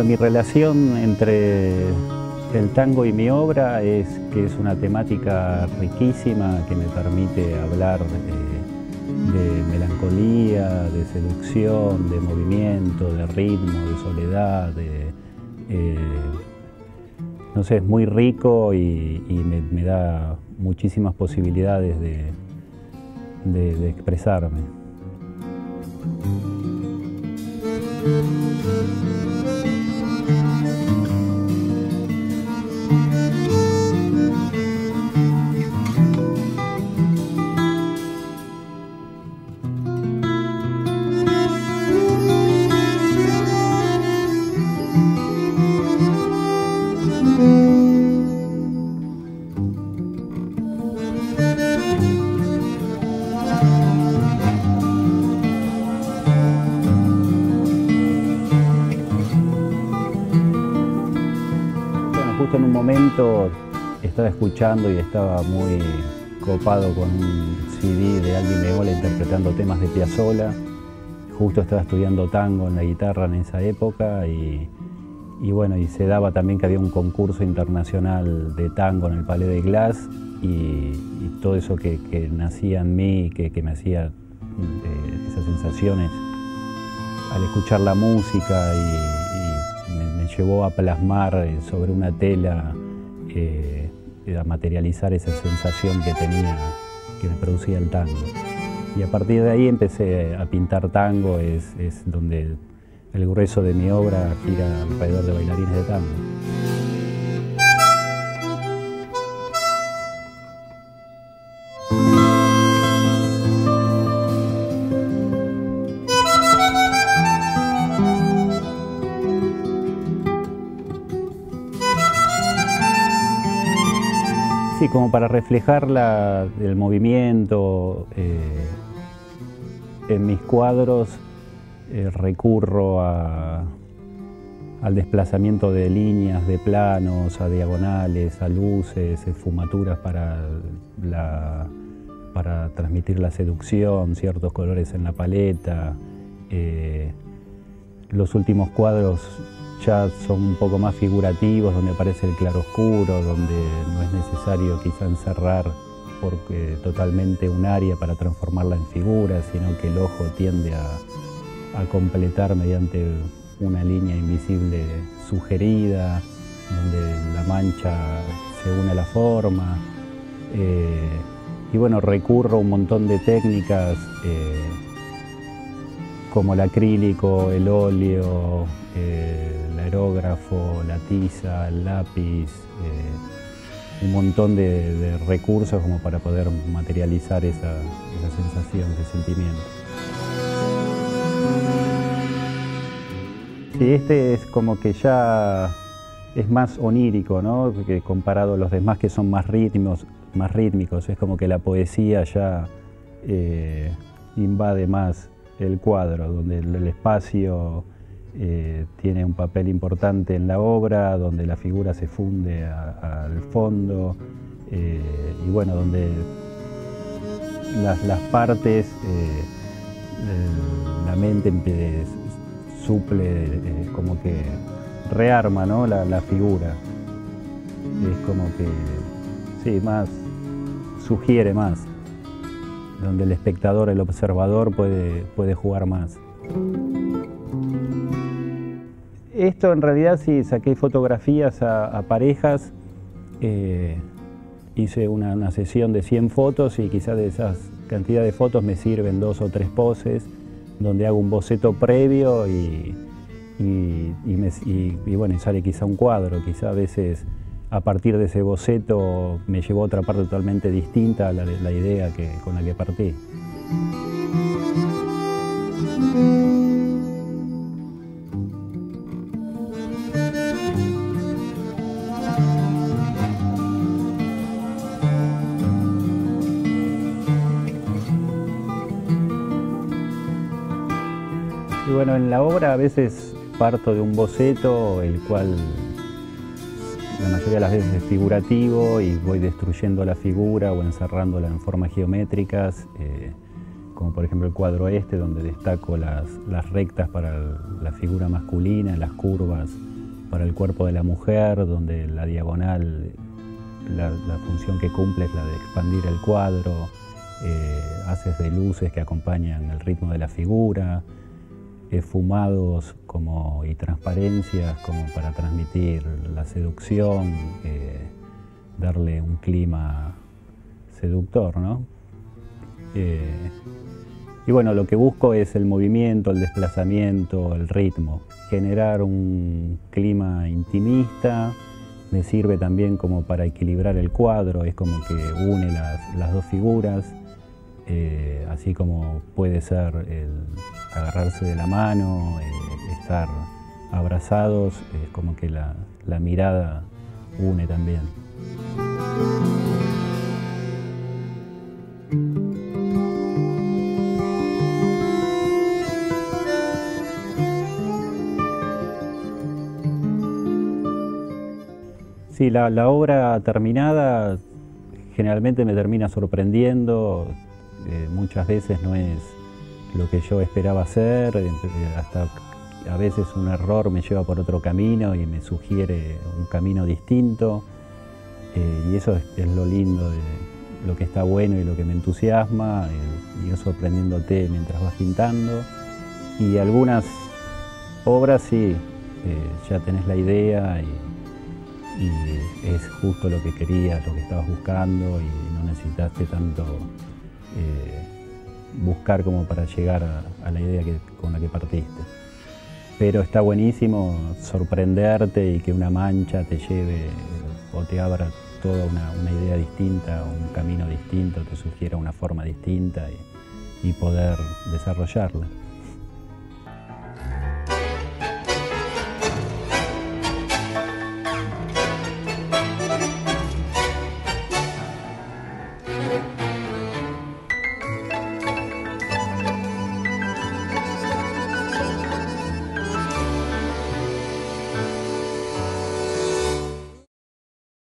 Bueno, mi relación entre el tango y mi obra es que es una temática riquísima que me permite hablar de melancolía, de seducción, de movimiento, de ritmo, de soledad, no sé, es muy rico y me da muchísimas posibilidades de expresarme. Justo en un momento estaba escuchando y estaba muy copado con un CD de Aldi Meola interpretando temas de Piazzolla. Justo estaba estudiando tango en la guitarra en esa época y bueno, y se daba también que había un concurso internacional de tango en el Palais de Glace y todo eso que nacía en mí, que me hacía esas sensaciones al escuchar la música y me llevó a plasmar sobre una tela, a materializar esa sensación que tenía, que me producía el tango. Y a partir de ahí empecé a pintar tango, es donde el grueso de mi obra gira alrededor de bailarines de tango. Sí, como para reflejar el movimiento, en mis cuadros recurro al desplazamiento de líneas, de planos, a diagonales, a luces, esfumaturas para transmitir la seducción, ciertos colores en la paleta. Los últimos cuadros ya son un poco más figurativos, donde aparece el claroscuro, donde no es necesario quizá encerrar totalmente un área para transformarla en figura, sino que el ojo tiende a completar mediante una línea invisible sugerida, donde la mancha se une a la forma. Y bueno, recurro a un montón de técnicas como el acrílico, el óleo, el aerógrafo, la tiza, el lápiz, un montón de recursos como para poder materializar esa sensación, ese sentimiento. Sí, este es como que ya es más onírico, ¿no? Que comparado a los demás que son más rítmicos, es como que la poesía ya invade más el cuadro, donde el espacio tiene un papel importante en la obra, donde la figura se funde al fondo y bueno, donde las partes, la mente suple, como que rearma, ¿no? la figura. Es como que, sí, sugiere más, donde el espectador, el observador puede jugar más. Esto en realidad sí, saqué fotografías a parejas, hice una sesión de 100 fotos y quizás de esas cantidad de fotos me sirven 2 o 3 poses, donde hago un boceto previo y bueno, y sale quizá un cuadro, quizá a veces a partir de ese boceto me llevó a otra parte totalmente distinta a la idea con la que partí. Y bueno, en la obra a veces parto de un boceto, el cual la mayoría de las veces es figurativo y voy destruyendo la figura o encerrándola en formas geométricas, como por ejemplo el cuadro este, donde destaco las rectas para la figura masculina, las curvas para el cuerpo de la mujer, donde la diagonal, la función que cumple es la de expandir el cuadro, haces de luces que acompañan el ritmo de la figura, fumados y transparencias como para transmitir la seducción, darle un clima seductor, ¿no? Y bueno, lo que busco es el movimiento, el desplazamiento, el ritmo, generar un clima intimista. Me sirve también como para equilibrar el cuadro, es como que une las dos figuras, así como puede ser el agarrarse de la mano, estar abrazados, es como que la mirada une también. Sí, la obra terminada generalmente me termina sorprendiendo, muchas veces no es lo que yo esperaba hacer, hasta a veces un error me lleva por otro camino y me sugiere un camino distinto, y eso es lo lindo, de lo que está bueno y lo que me entusiasma, ir sorprendiéndote mientras vas pintando. Y algunas obras sí, ya tenés la idea y es justo lo que querías, lo que estabas buscando, y no necesitaste tanto buscar como para llegar a la idea con la que partiste. Pero está buenísimo sorprenderte y que una mancha te lleve o te abra toda una idea distinta, un camino distinto, te sugiera una forma distinta y poder desarrollarla.